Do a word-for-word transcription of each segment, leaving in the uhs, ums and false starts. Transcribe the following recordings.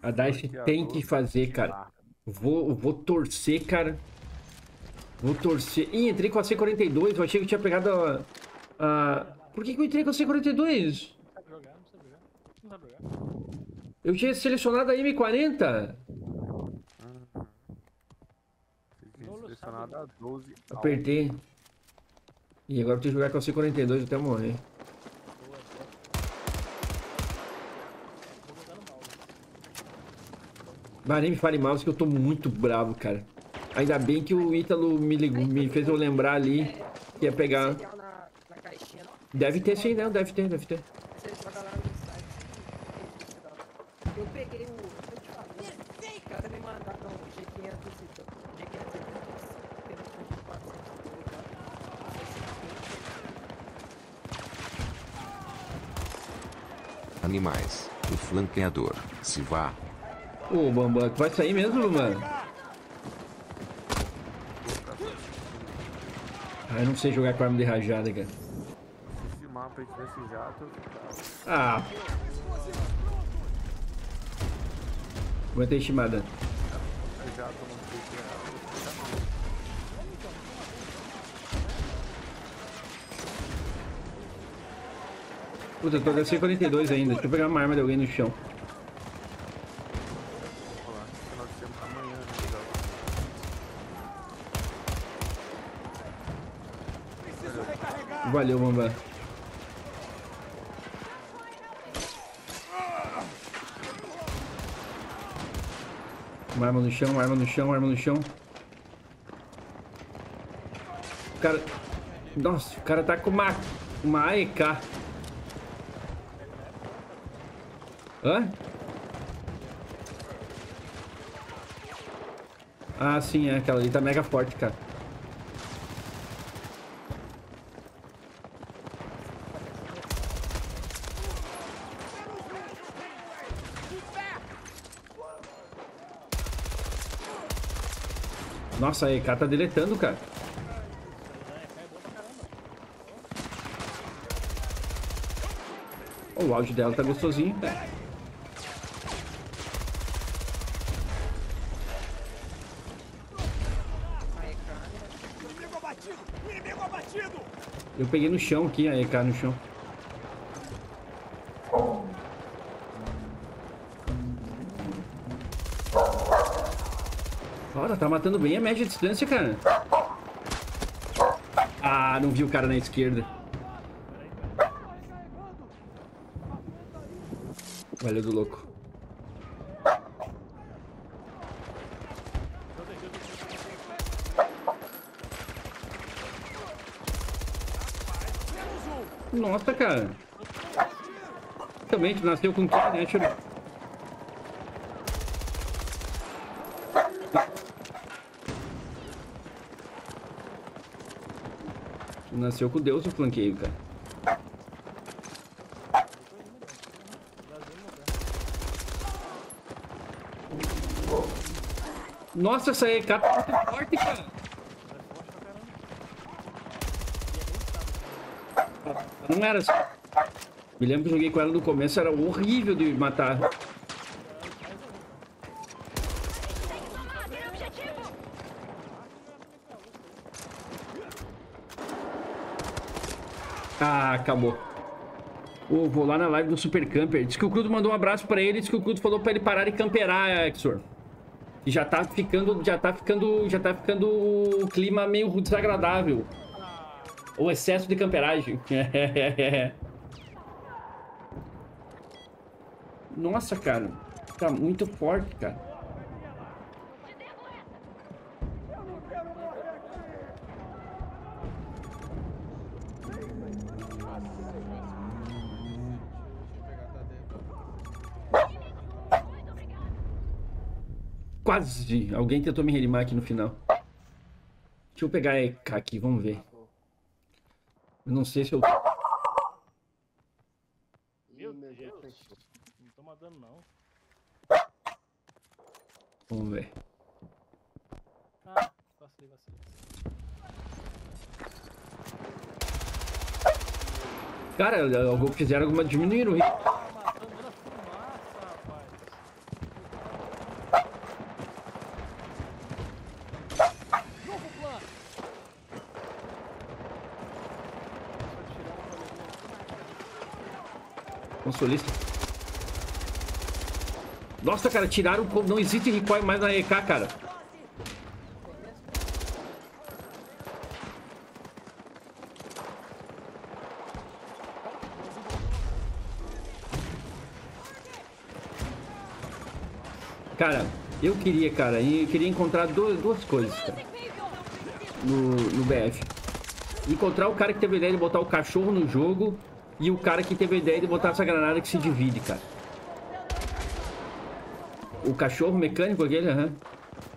A DICE tem que fazer, cara. Vou, vou torcer, cara. Vou torcer. Ih, entrei com a C quarenta e dois. Eu achei que eu tinha pegado a... a... Por que, que eu entrei com a C quarenta e dois? Não sabe jogar, não sabe jogar. Não sabe jogar. Eu tinha selecionado a M quarenta. Uhum. Tinha selecionado a doze. Apertei. E agora eu tenho que jogar com a C quarenta e dois até morrer. Mas nem me fale mouse que eu tô muito bravo, cara. Ainda bem que o Ítalo me ligou, me fez eu lembrar ali que ia pegar. Deve ter sim, né? Deve ter, deve ter. Eu peguei o... Eu te falei. O cara me mandaram um G quinhentos e... G quinhentos e... Animais. O flanqueador. Se vá. Ô, Bambam, vai sair mesmo, mano? Ah, eu não sei jogar com arma de rajada, cara. Se esse mapa aí tivesse jato, Ah. Aguentei estimada. jato não sei se é. Puta, eu tô com C quarenta e dois ainda. Deixa eu pegar uma arma de alguém no chão. Valeu, Bambam. Uma arma no chão, uma arma no chão, uma arma no chão. O cara... Nossa, o cara tá com uma... Uma A E K. Hã? Ah, sim, é. Aquela ali tá mega forte, cara. Nossa, a E K tá deletando, cara. Oh, o áudio dela tá gostosinho. Eu peguei no chão aqui, a E K no chão. Olha, tá matando bem a média distância, cara. Ah, não vi o cara na esquerda. Valeu do louco. Nossa, cara. Também, tu nasceu com quem, né, Churu? Tu nasceu com Deus o flanqueio, cara. Nossa, essa E K tá muito forte, cara. Não era assim. Me lembro que eu joguei com ela no começo, era horrível de matar. Ah, acabou. Oh, vou lá na live do Super Camper. Diz que o Crudo mandou um abraço pra ele. Diz que o Crudo falou pra ele parar de camperar, Exor. E já tá ficando, já tá ficando, já tá ficando o clima meio desagradável. O excesso de camperagem. Nossa, cara. Tá muito forte, cara. Quase. Alguém tentou me reanimar aqui no final. Deixa eu pegar a E K aqui, vamos ver. Eu não sei se eu... Meu Deus. Não tô matando, não. Vamos ver. Ah, vacilei, vacilei. Cara, fizeram alguma... diminuíram o ritmo. Tá matando na fumaça, rapaz. Consolista. Nossa, cara, tiraram o... Não existe recoil mais na E K, cara. Cara, eu queria, cara, eu queria encontrar duas, duas coisas, cara, no, no B F. Encontrar o cara que teve a ideia de botar o cachorro no jogo e o cara que teve a ideia de botar essa granada que se divide, cara. O cachorro mecânico aquele, aham. Uhum.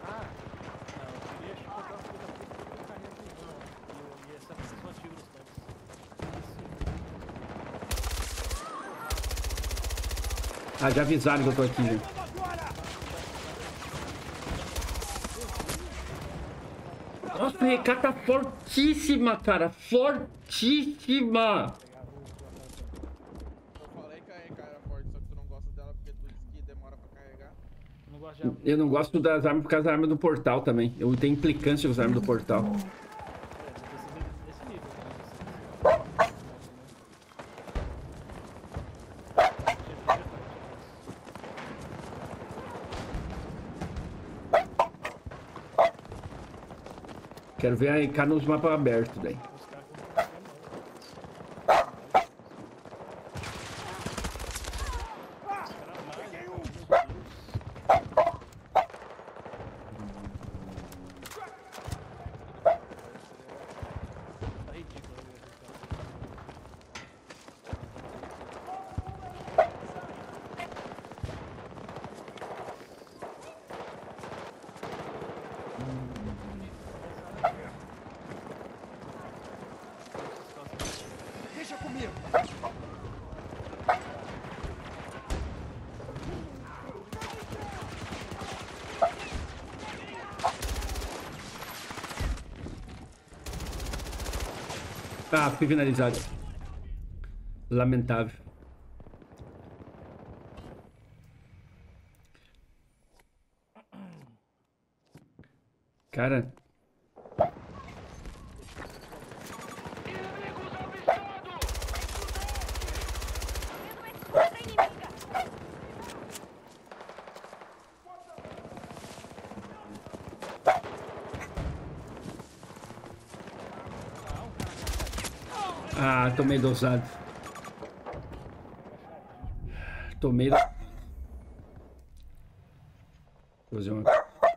Ah, já avisaram que eu tô aqui, né? Nossa, a E K tá fortíssima, cara. Fortíssima. Eu falei que a E K era forte, só que tu não gosta dela porque tu disse que demora pra carregar. Eu não gosto de Eu não gosto das armas por causa da arma do portal também. Eu tenho implicância com as armas do portal. desse nível. Quero ver a E K nos mapas abertos daí. Ah, fui finalizado. Lamentável. Cara. Ah, tomei dosado. Tomei. Vou fazer uma.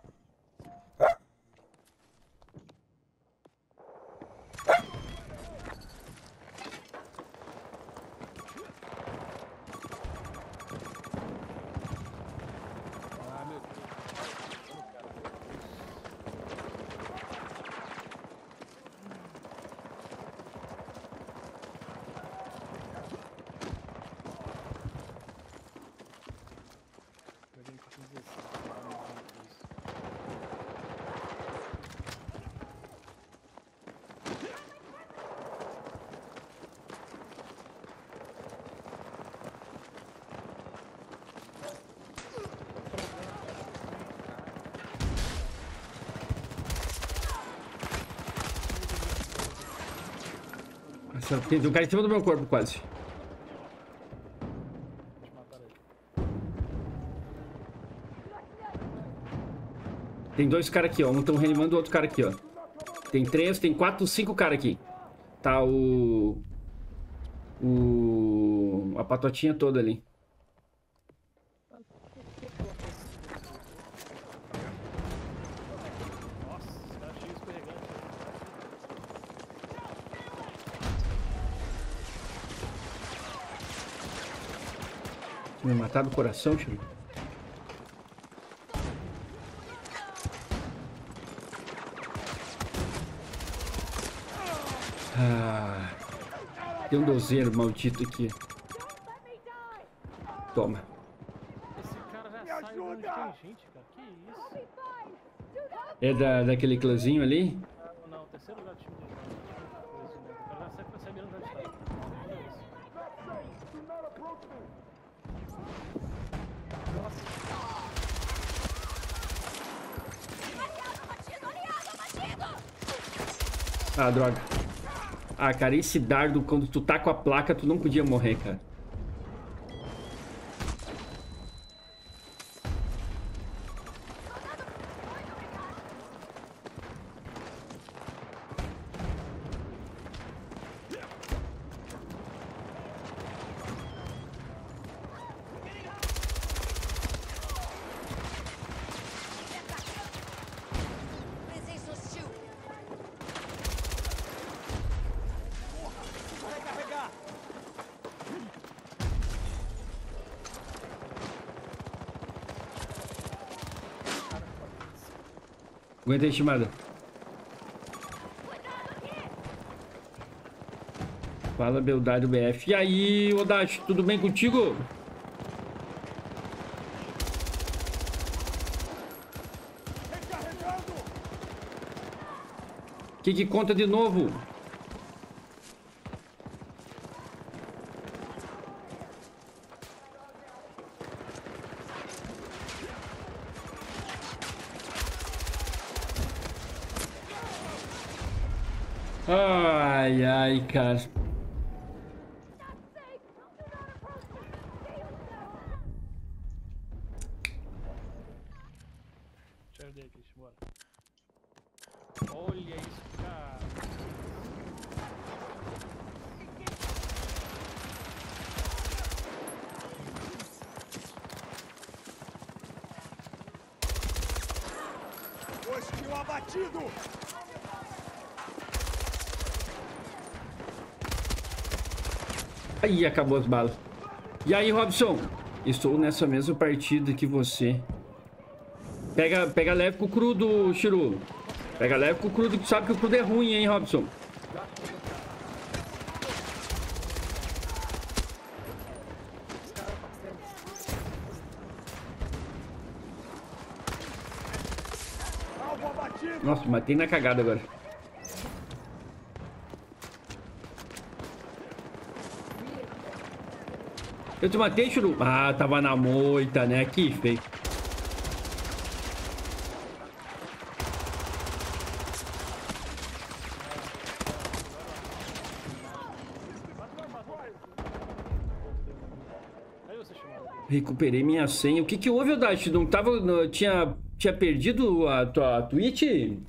Tem um cara em cima do meu corpo, quase. Tem dois caras aqui, ó. Um estão reanimando o outro cara aqui, ó. Tem três, tem quatro, cinco caras aqui. Tá o... O... A patotinha toda ali. Me matar do coração, tio. Ah, tem um dozeiro maldito aqui. Toma. Esse cara já sai de onde tem gente, cara. Que isso? É da, daquele clãzinho ali? Não, não. Terceiro lugar do time dele. O cara já sai pra saber onde está. Ah, droga. Ah, cara, esse dardo, quando tu tá com a placa, tu não podia morrer, cara. Aguenta aí, Shimada. Fala, Beldade do B F. E aí, Odachi, tudo bem contigo? O que que conta de novo? Ai, ai, cara. Deixa eu ajudar aqui, bora. Olha isso, cara. Hostil abatido! Aí, acabou as balas. E aí, Robson? Estou nessa mesma partida que você. Pega, pega leve com o crudo, Shiru. Pega leve com o crudo, que tu sabe que o crudo é ruim, hein, Robson? Alvo abatido! Nossa, matei na cagada agora. Eu te matei, Shiru? Ah, tava na moita, né? Que feio. Aí você chamou. Recuperei minha senha. O que que houve, Odachi? Não tava... Não, tinha, tinha perdido a tua Twitch?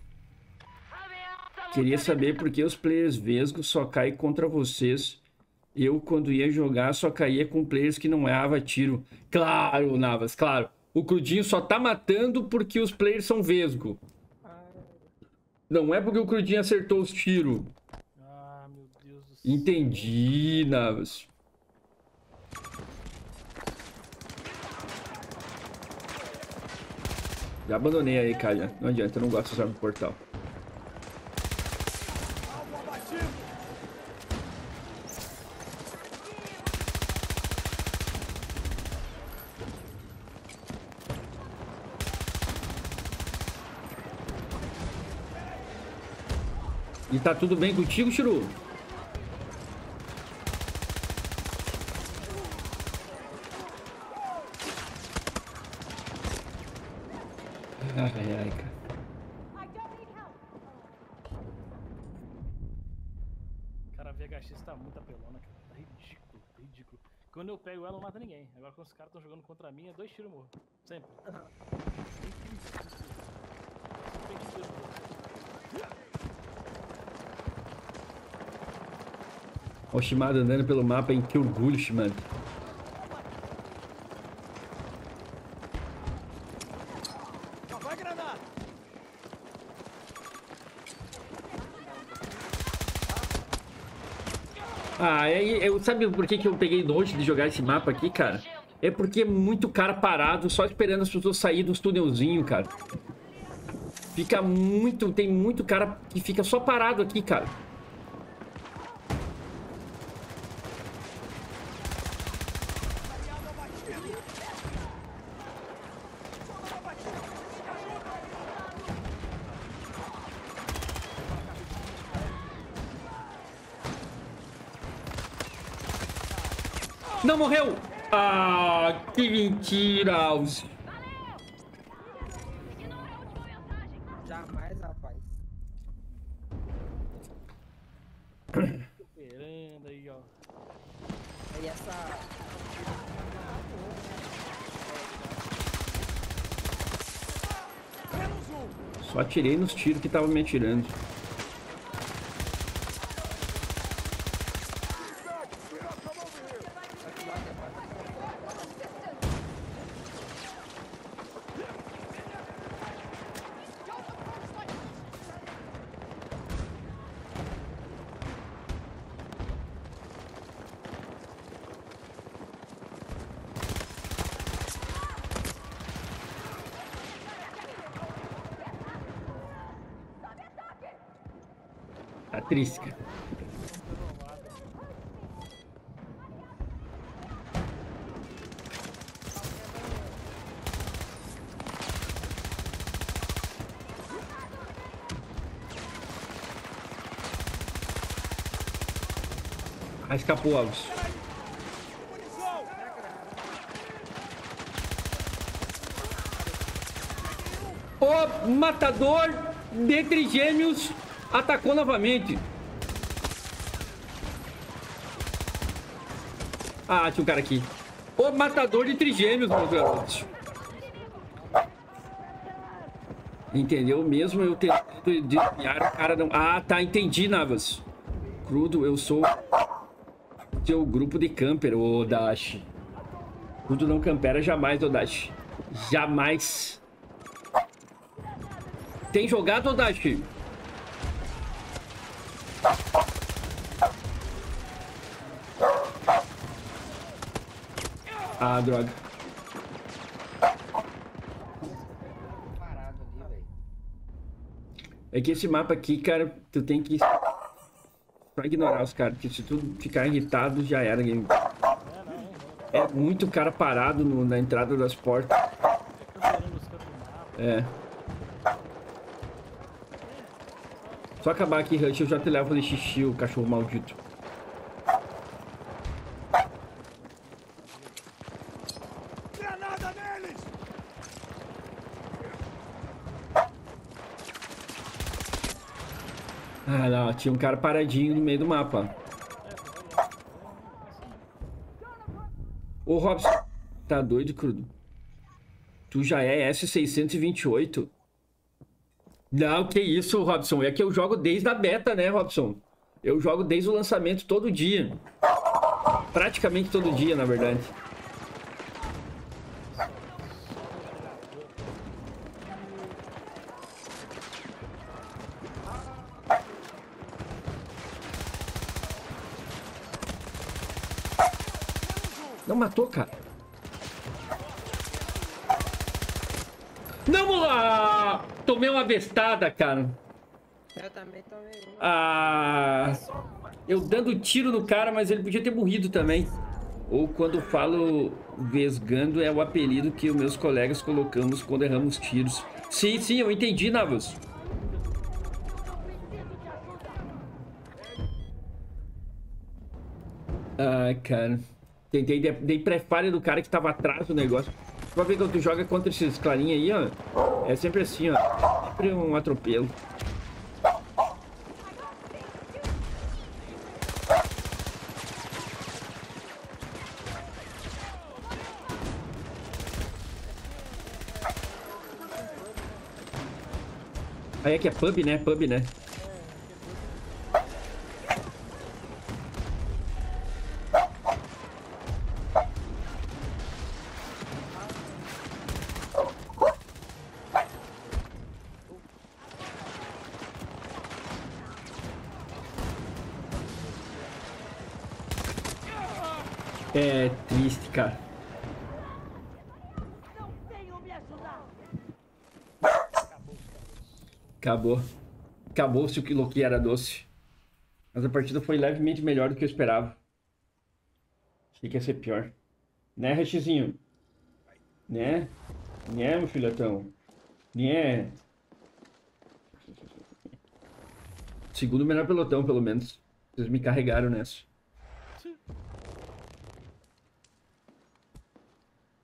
Queria saber por que os players vesgos só caem contra vocês. Eu, quando ia jogar, só caía com players que não errava tiro. Claro, Navas, claro. O Crudinho só tá matando porque os players são vesgo. Não é porque o Crudinho acertou os tiros. Ah, meu Deus do céu. Entendi, Navas. Já abandonei aí, cara. Não adianta, eu não gosto de usar no portal. Alvo abatido! E tá tudo bem contigo, Shiru? Ai, ai, cara. Cara, a V H X tá muito apelona, cara. Tá ridículo, tá ridículo. Quando eu pego ela, não mata ninguém. Agora, quando os caras estão jogando contra mim, é dois tiros morro. Sempre. Ó, o Shimada andando pelo mapa, hein? Que orgulho, Shimada. Já vai granada! Ah, é, eu, sabe por que, que eu peguei nojo de jogar esse mapa aqui, cara? É porque é muito cara parado, só esperando as pessoas saírem dos túnelzinhos, cara. Fica muito... Tem muito cara que fica só parado aqui, cara. Não morreu! Ah, que mentira! Jamais, rapaz. Esperando aí, ó. Aí essa... Só atirei nos tiros que estavam me atirando. Tá triste, cara. Ah, escapou, Alves. O matador de trigêmeos atacou novamente. Ah, tinha um cara aqui. O matador de trigêmeos, meus garotos. Entendeu? Mesmo eu tentando desviar, o cara não... Ah, tá, entendi, Navas. Crudo, eu sou seu grupo de camper, ô Dash. Crudo não campera jamais, ô Dash. Jamais. Tem jogado, ô Dash? Ah, droga. Parado ali, velho. É que esse mapa aqui, cara, tu tem que só ignorar os caras, porque se tu ficar irritado, já era game. É muito cara parado no, na entrada das portas. É. Só acabar aqui, Rush, eu já te levo de xixi, o cachorro maldito. Granada neles! Ah, não, tinha um cara paradinho no meio do mapa. Ô, Robson, tá doido, Crudo? Tu já é S seiscentos e vinte e oito? Não, que isso, Robson. É que eu jogo desde a beta, né, Robson? Eu jogo desde o lançamento todo dia. Praticamente todo dia, na verdade. Não matou, cara. Não, lá! Tomei uma bestada, cara. Eu também tomei uma. Ah, eu dando tiro no cara, mas ele podia ter morrido também. Ou quando falo vesgando, é o apelido que os meus colegas colocamos quando erramos tiros. Sim, sim, eu entendi, Navas. Ai, cara. Tentei, dei pré-fire do cara que tava atrás do negócio. Vai ver quando tu joga contra esses clarinhos aí, ó. É sempre assim, ó. Sempre um atropelo. Aí é que é pub, né? Pub, né? É triste, cara. Acabou. Acabou-se o que que era doce. Mas a partida foi levemente melhor do que eu esperava. Achei que ia ser pior. Né, Rachzinho? Né? Né, meu filhotão? Né? Segundo melhor pelotão, pelo menos. Vocês me carregaram nessa.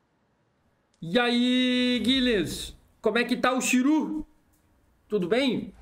E aí, Guilherme? Como é que tá o Chiru? Tudo bem?